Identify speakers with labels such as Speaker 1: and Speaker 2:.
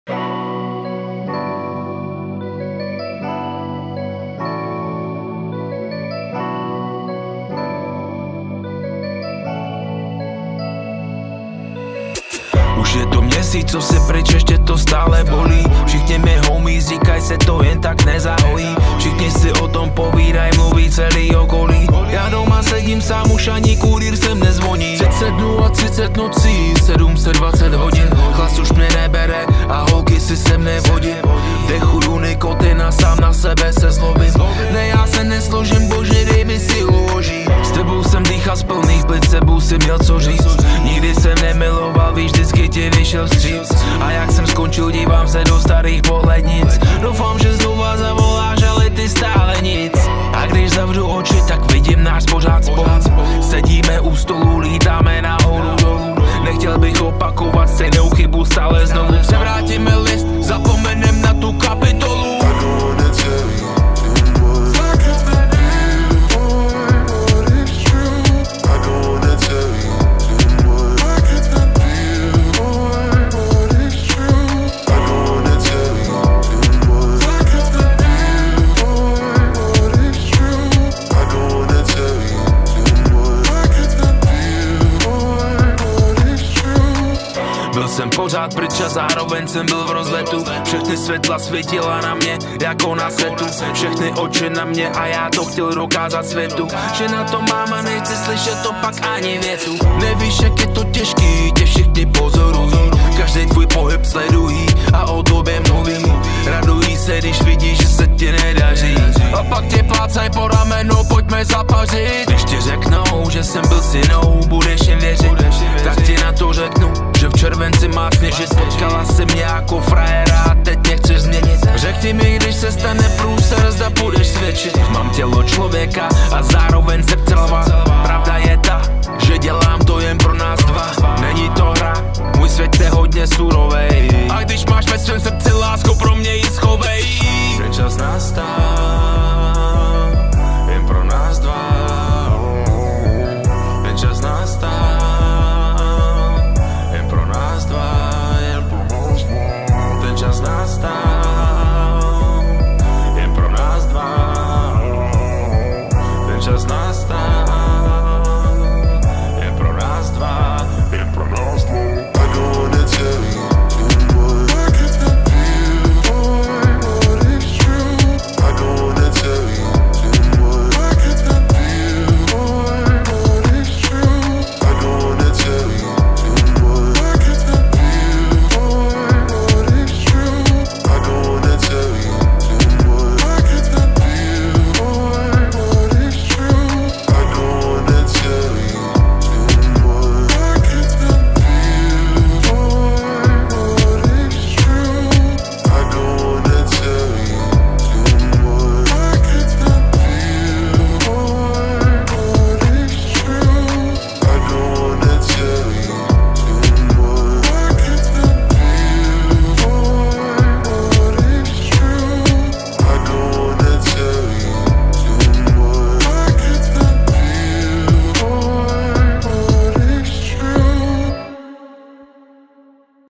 Speaker 1: Už je to měsíc, co se pryč, ještě to stále bolí. Všichni mi homies, říkaj se to jen tak nezahojí. Všichni si o tom povídaj, mluví celý okolí. Já doma sedím sám, už ani kurýr sem nezvoní. 30 dnů a 30 nocí, 720 hodin. Chlas už mě nebere a holky si se mne vodí. Dechuju nikotin a sám na sebe se zlobím. Ne, já se nesložím, bože, dej mi silu ožít. S tebou jsem dýchal z plných plic, sebou si měl co říct. Nikdy jsem nemiloval, víš, vždycky ti vyšel vstříc. A jak jsem skončil, dívám se do starých pohlednic. Doufám, že znova zavoláš, ale ty stále nic. A když zavřu oči, tak vidím náš pořád spolu. Sedíme u stolu, lítáme nahoru dolů. Nechtěl bych opakovat stejnou chybu stále znovu. Převrátíme list, zapomenem na tu kapitolu. Byl jsem pořád pryč a zároveň jsem byl v rozletu. Všechny světla svítila na mě jako na setu. Všechny oči na mě a já to chtěl dokázat světu. Že na to mám a nechci slyšet to pak ani větu. Nevíš, jak je to těžký, tě všichni pozorují. Každý tvůj pohyb sledují a o tobě mluví. Radují se, když vidíš, že se ti nedaří. A pak tě plácaj po ramenu, pojďme zapařit. Když ti řeknou, že jsem byl synou, budeš jim věřit. Tak ti na to řeknu, že v červenci má sněžit. Potkala si mě jako frajera a teď mě chceš změnit. Řekni mi, když se stane průser, zda budeš svědčit. Mám tělo člověka a zároveň srdce lva. Pravda je ta, že dělám to jen pro nás dva. Není to hra, můj svět je hodně surovej. A když máš ve svém srdci